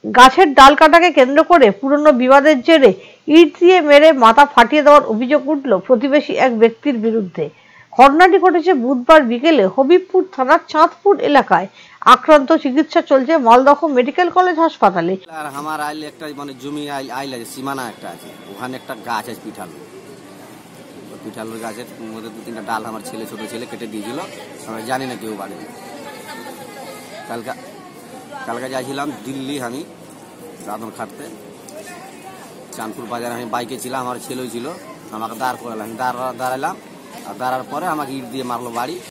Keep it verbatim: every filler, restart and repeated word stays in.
গাছের ডাল কাটাকে কেন্দ্র করে পুরনো বিবাদের জেরে ইট দিয়ে মেরে মাথা ফাটিয়ে দেওয়ার অভিযোগ উঠল প্রতিবেশী এক ব্যক্তির বিরুদ্ধে। ঘটনাটি ঘটেছে বুধবার বিকেলে হবিবপুর থানার চাঁদপুর এলাকায়। আক্রান্ত চিকিৎসা চলছে মালদহ মেডিকেল কলেজ হাসপাতালে। আর আমার আইল একটা মানে জমি আইল আইল আছে, সীমানা একটা আছে, ওখানে একটা গাছ আছে পিঠাল, পিঠালুর গাছের মধ্যে দু তিনটা ডাল আমার ছেলে ছোট ছেলে কেটে দিয়েছিল, আমরা জানি না কেউ বাড়িতে। কালকে কালকে যাইছিলাম দিল্লি, আমি রাধন খাটতে চাঁদপুর বাজারে আমি বাইকে ছিলাম, আমার ছেলেও ছিল, আমাকে দাঁড় করালাম, দাঁড় দাঁড়ালাম আর দাঁড়ার পরে আমাকে ইট দিয়ে মারলো বাড়ি।